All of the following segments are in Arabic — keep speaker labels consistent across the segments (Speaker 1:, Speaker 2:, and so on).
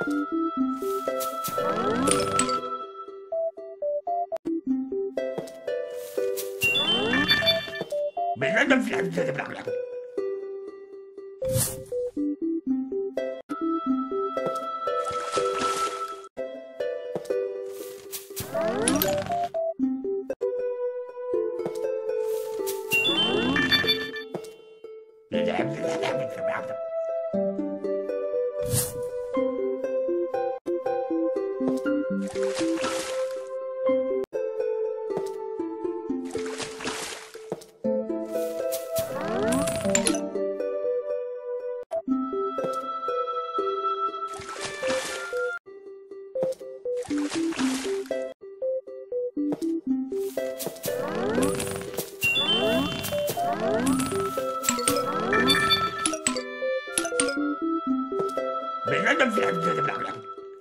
Speaker 1: بالندم في حد ذاته بالعقل. بالندم في حد ذاته بالعقل.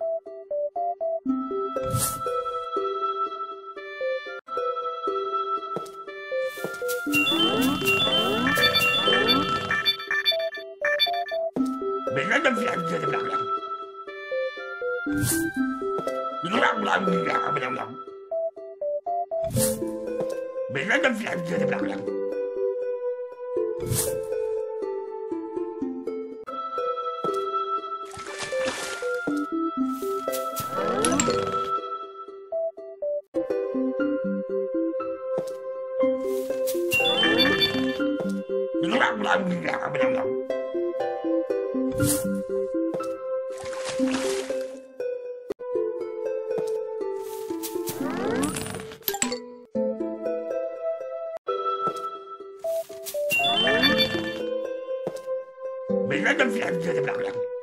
Speaker 1: بالندم في حد ذاته بالعقل. بالندم في حد ذاته بالعقل. بالندم في حد ذاته بالعقل.